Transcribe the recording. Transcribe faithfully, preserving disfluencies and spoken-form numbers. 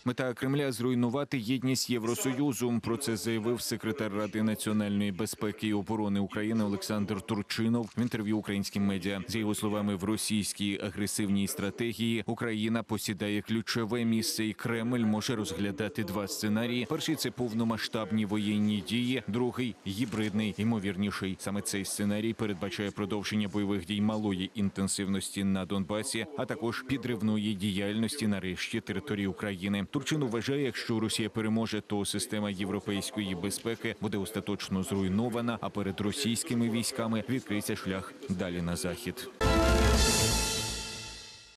Мета Кремля – зруйнувати єдність Євросоюзу. Про це заявив секретар Ради національної безпеки і оборони України Олександр Турчинов в інтерв'ю українським медіа. За його словами, в російській агресивній стратегії Україна посідає ключове місце, і Кремль може розглядати два сценарії. Перший – це повномасштабні воєнні дії, другий – гібридний, ймовірніший. Саме цей сценарій передбачає продовження бойових дій малої інтенсивності на Донбасі, а також підривної діяльності на решті території України. Турчин вважає, якщо Росія переможе, то система європейської безпеки буде остаточно зруйнована, а перед російськими військами відкриється шлях далі на захід.